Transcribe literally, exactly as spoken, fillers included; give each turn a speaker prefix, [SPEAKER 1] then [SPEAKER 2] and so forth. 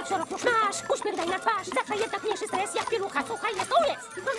[SPEAKER 1] Wsiorok już masz, uśmiech daj na twarz. Zawsze jednak mniejszy stres jak pielucha, słuchaj, jest ulic.